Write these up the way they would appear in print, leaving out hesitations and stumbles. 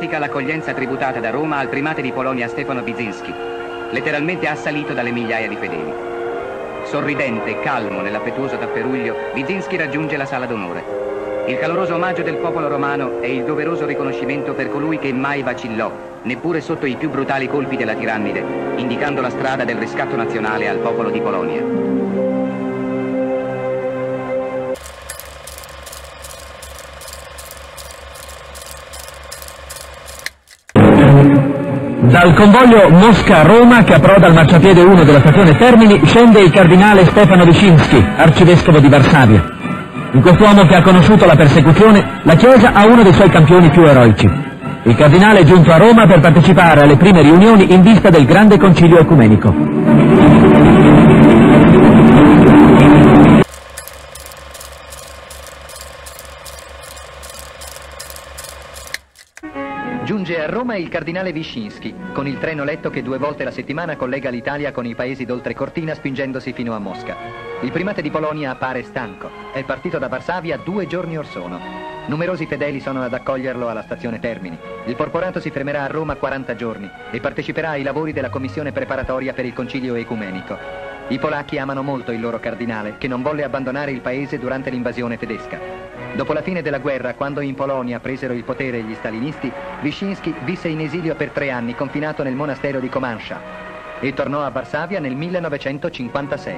indica l'accoglienza tributata da Roma al primate di Polonia Stefano Wyszynski, letteralmente assalito dalle migliaia di fedeli. Sorridente e calmo nell'affettuoso tapperuglio, Wyszynski raggiunge la sala d'onore. Il caloroso omaggio del popolo romano è il doveroso riconoscimento per colui che mai vacillò, neppure sotto i più brutali colpi della tirannide, indicando la strada del riscatto nazionale al popolo di Polonia. Dal convoglio Mosca-Roma, che approda al marciapiede 1 della stazione Termini, scende il cardinale Stefano Wyszynski, arcivescovo di Varsavia. In quest'uomo che ha conosciuto la persecuzione, la Chiesa ha uno dei suoi campioni più eroici. Il cardinale è giunto a Roma per partecipare alle prime riunioni in vista del Grande Concilio Ecumenico. Giunge a Roma il cardinale Wyszynski, con il treno letto che 2 volte la settimana collega l'Italia con i paesi d'oltrecortina spingendosi fino a Mosca. Il primate di Polonia appare stanco. È partito da Varsavia 2 giorni or sono. Numerosi fedeli sono ad accoglierlo alla stazione Termini. Il porporato si fermerà a Roma 40 giorni e parteciperà ai lavori della commissione preparatoria per il concilio ecumenico. I polacchi amano molto il loro cardinale, che non volle abbandonare il paese durante l'invasione tedesca. Dopo la fine della guerra, quando in Polonia presero il potere gli stalinisti, Wyszynski visse in esilio per 3 anni, confinato nel monastero di Komansza, e tornò a Varsavia nel 1956.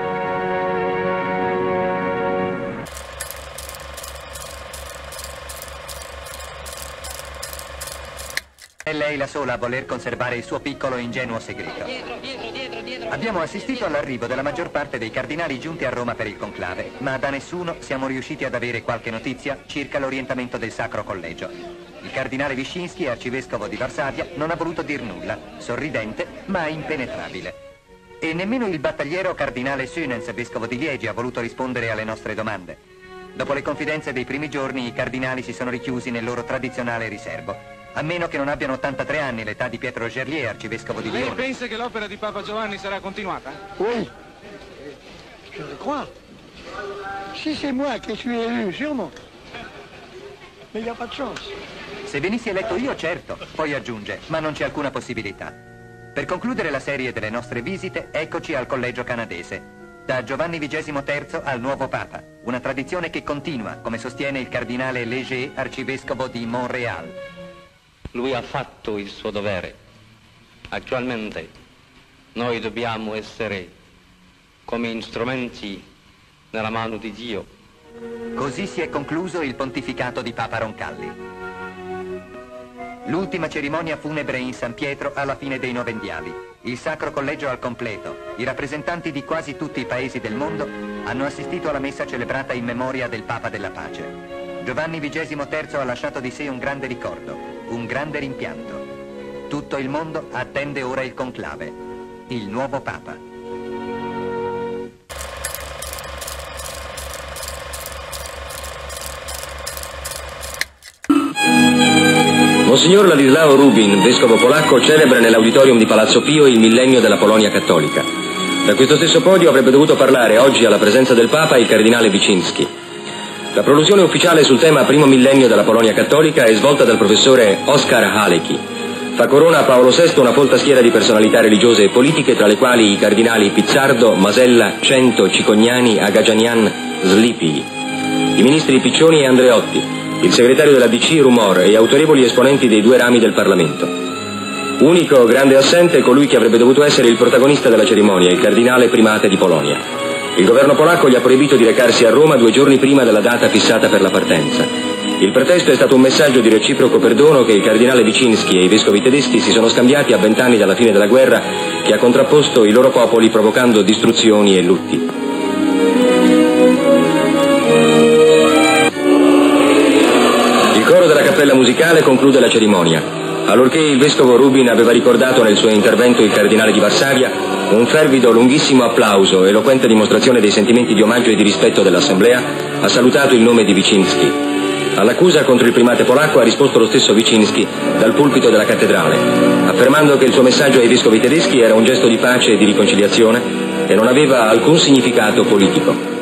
È lei la sola a voler conservare il suo piccolo e ingenuo segreto. Abbiamo assistito all'arrivo della maggior parte dei cardinali giunti a Roma per il conclave, ma da nessuno siamo riusciti ad avere qualche notizia circa l'orientamento del Sacro Collegio. Il cardinale Wyszynski, arcivescovo di Varsavia, non ha voluto dir nulla, sorridente ma impenetrabile. E nemmeno il battagliero cardinale Sünens, vescovo di Liegi, ha voluto rispondere alle nostre domande. Dopo le confidenze dei primi giorni, i cardinali si sono richiusi nel loro tradizionale riservo. A meno che non abbiano 83 anni, l'età di Pietro Gerlier, arcivescovo di Lione. Lei pensa che l'opera di Papa Giovanni sarà continuata? Oui, je le crois. Si c'est moi qui suis élu, sûrement. Mais il n'y a pas de chance. Se venissi eletto io, certo, poi aggiunge, ma non c'è alcuna possibilità. Per concludere la serie delle nostre visite, eccoci al collegio canadese. Da Giovanni XXIII al nuovo Papa, una tradizione che continua, come sostiene il cardinale Léger, arcivescovo di Montréal. Lui ha fatto il suo dovere. Attualmente noi dobbiamo essere come strumenti nella mano di Dio. Così si è concluso il pontificato di Papa Roncalli. L'ultima cerimonia funebre in San Pietro alla fine dei novendiali. Il Sacro Collegio al completo. I rappresentanti di quasi tutti i paesi del mondo hanno assistito alla messa celebrata in memoria del Papa della Pace. Giovanni XXIII ha lasciato di sé un grande ricordo, un grande rimpianto. Tutto il mondo attende ora il conclave, il nuovo Papa. Monsignor Ladislao Rubin, vescovo polacco, celebra nell'auditorium di Palazzo Pio il millennio della Polonia cattolica. Da questo stesso podio avrebbe dovuto parlare oggi alla presenza del Papa il cardinale Wyszynski. La prolusione ufficiale sul tema primo millennio della Polonia cattolica è svolta dal professore Oskar Halecki. Fa corona a Paolo VI una folta schiera di personalità religiose e politiche, tra le quali i cardinali Pizzardo, Masella, Cento, Cicognani, Agagianian, Slipy, i ministri Piccioni e Andreotti, il segretario della DC Rumor e autorevoli esponenti dei 2 rami del Parlamento. Unico grande assente colui che avrebbe dovuto essere il protagonista della cerimonia, il cardinale primate di Polonia. Il governo polacco gli ha proibito di recarsi a Roma 2 giorni prima della data fissata per la partenza. Il pretesto è stato un messaggio di reciproco perdono che il cardinale Wyszynski e i vescovi tedeschi si sono scambiati a 20 anni dalla fine della guerra che ha contrapposto i loro popoli provocando distruzioni e lutti. Il coro della cappella musicale conclude la cerimonia. Allorché il vescovo Rubin aveva ricordato nel suo intervento il cardinale di Varsavia, un fervido, lunghissimo applauso, eloquente dimostrazione dei sentimenti di omaggio e di rispetto dell'Assemblea, ha salutato il nome di Wyszynski. All'accusa contro il primate polacco ha risposto lo stesso Wyszynski dal pulpito della cattedrale, affermando che il suo messaggio ai vescovi tedeschi era un gesto di pace e di riconciliazione e non aveva alcun significato politico.